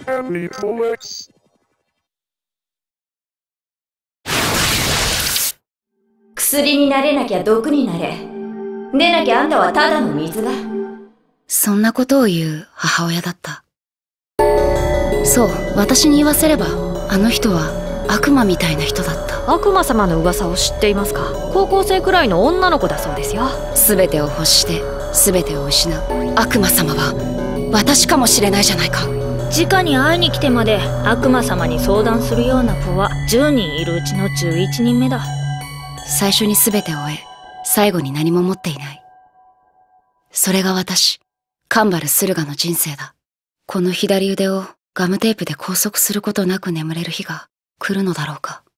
薬になれなきゃ毒になれ。でなきゃあんたはただの水だ。 そんなことを言う母親だった。そう、私に言わせれば、あの人は悪魔みたいな人だった。 悪魔様の噂を知っていますか？高校生くらいの女の子だそうですよ。 全てを欲して全てを失う悪魔様は私かもしれないじゃないか。 直に会いに来てまで悪魔様に相談するような子は10人いるうちの11人目だ。 最初に全てを終え、最後に何も持っていない。それが私、カンバル・スルガの人生だ。この左腕をガムテープで拘束することなく眠れる日が来るのだろうか。